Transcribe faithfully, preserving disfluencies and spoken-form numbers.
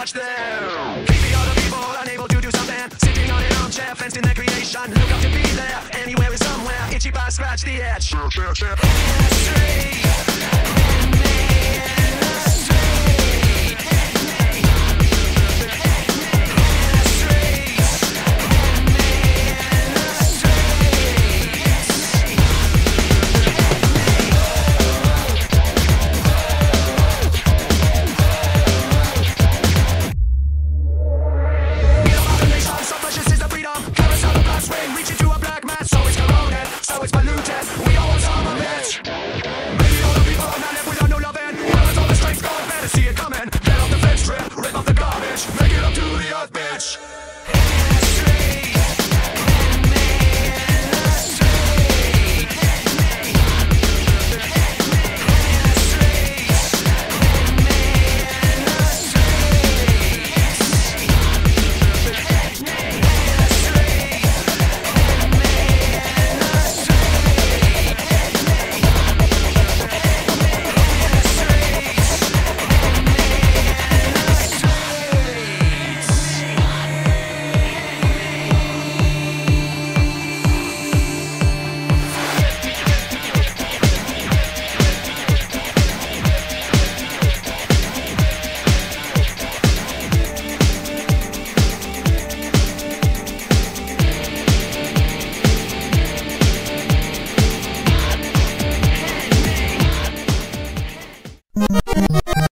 watch them. Creepy other people unable to do something, sitting on an armchair fenced in their creation. Look up to be there, anywhere is somewhere. Itchy by scratch the edge. History.